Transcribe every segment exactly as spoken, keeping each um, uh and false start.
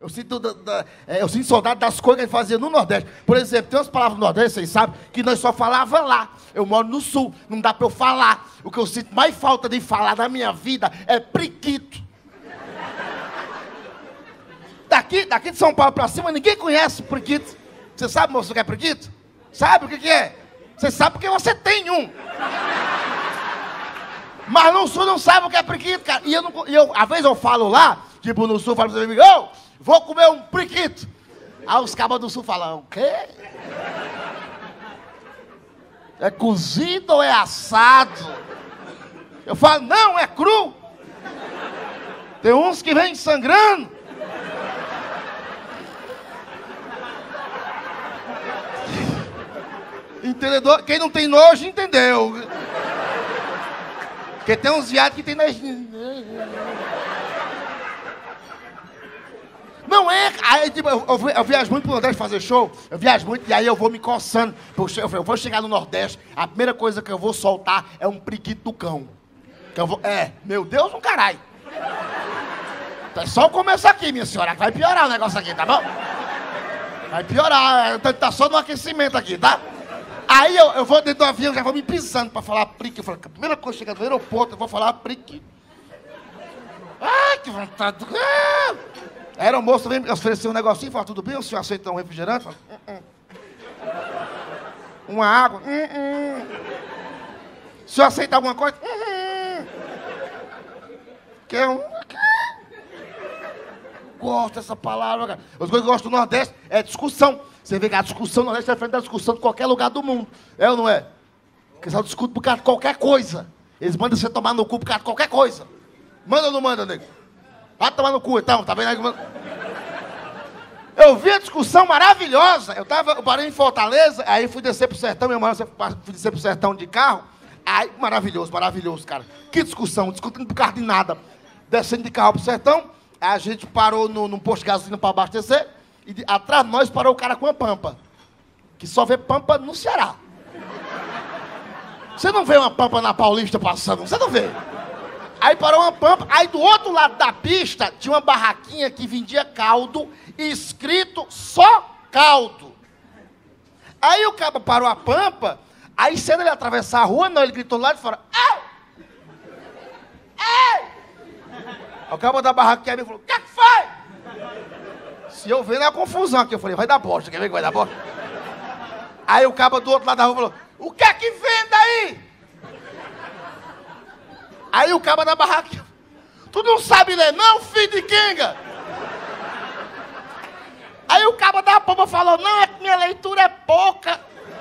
Eu sinto, da, da, é, eu sinto saudade das coisas que a gente fazia no Nordeste. Por exemplo, tem umas palavras no Nordeste, vocês sabem, que nós só falava lá. Eu moro no Sul, não dá pra eu falar. O que eu sinto mais falta de falar na minha vida é priquito. Daqui, daqui de São Paulo pra cima, ninguém conhece priquito. Você sabe, moço, o que é priquito? Sabe o que, que é? Você sabe porque você tem um. Mas no Sul não sabe o que é priquito, cara. E eu, não, e eu às vezes eu falo lá, tipo no Sul, eu falo para os meus amigos, ô, vou comer um priquito. Aí os cabas do Sul falam, o quê? É cozido ou é assado? Eu falo, não, é cru. Tem uns que vêm sangrando. Entendedor? Quem não tem nojo, entendeu. Porque tem uns viados que tem nojo. Não é... Aí, tipo, eu, eu, eu viajo muito pro Nordeste fazer show. Eu viajo muito e aí eu vou me coçando. Eu vou chegar no Nordeste, a primeira coisa que eu vou soltar é um priquito do cão. Que eu vou... É, meu Deus, um caralho. É só o começo aqui, minha senhora, que vai piorar o negócio aqui, tá bom? Vai piorar, tá só no aquecimento aqui, tá? Aí eu, eu vou dentro do avião, já vou me pisando pra falar prique. Eu falo, a primeira coisa que chega no aeroporto, eu vou falar prique. Ai, que vontade do... Ah! A aeromoça vem oferecer um negocinho, fala, tudo bem, o senhor aceita um refrigerante? Fala, uh -uh. Uma água? Uh -uh. O senhor aceita alguma coisa? Uh -uh. Quer um... Gosto dessa palavra, cara. As coisas que eu gosto do Nordeste é discussão. Você vê que a discussão no Nordeste é frente da discussão de qualquer lugar do mundo. É ou não é? Porque eles discutem por causa de qualquer coisa. Eles mandam você tomar no cu por causa de qualquer coisa. Manda ou não manda, nego? Vai tomar no cu, então, tá vendo aí? Eu vi a discussão maravilhosa. Eu, tava, eu parei em Fortaleza, aí fui descer pro sertão, minha mãe, fui descer pro sertão de carro. Aí, maravilhoso, maravilhoso, cara. Que discussão, discutindo por causa de nada. Descendo de carro pro sertão, a gente parou no, num posto de gasolina para abastecer, e de, atrás de nós parou o cara com uma pampa. Que só vê pampa no Ceará. Você não vê uma pampa na Paulista passando, você não vê. Aí parou uma pampa, aí do outro lado da pista tinha uma barraquinha que vendia caldo, escrito só caldo. Aí o cara parou a pampa, aí sendo ele atravessar a rua, não, ele gritou lá de fora, ei! Ei! O cara da barraquinha me falou, o que é que foi? Se eu ver na confusão aqui, eu falei, vai dar bosta, quer ver que vai dar bosta? Aí o cara do outro lado da rua falou, o que é que vem daí? Aí o cara da barraquinha, tu não sabe ler não, filho de quenga? Aí o cara da pomba falou, não, é que minha leitura é pouca.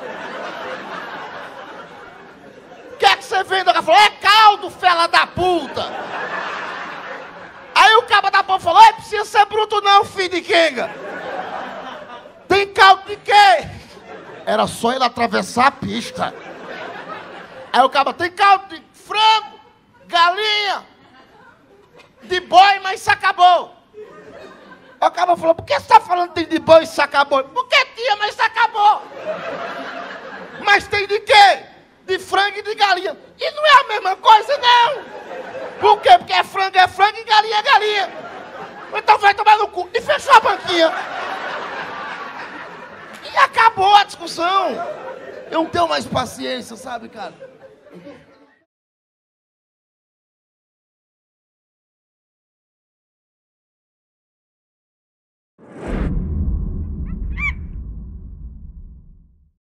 O que é que você vende? Ela falou, é caldo, fela da puta. Aí o cabo da pomba falou, é, precisa ser bruto não, filho de quenga. Tem caldo de quê? Era só ele atravessar a pista. Aí o cabo, tem caldo de frango, galinha, de boi, mas isso acabou. Aí o cabo falou, por que você tá falando que tem de boi e isso acabou? Porque tinha, mas isso acabou. Mas tem de quê? De frango e de galinha. E não é a mesma coisa, não. Por quê? Porque é frango, é frango e galinha é galinha. Então vai tomar no cu. E fechou a banquinha. E acabou a discussão. Eu não tenho mais paciência, sabe, cara?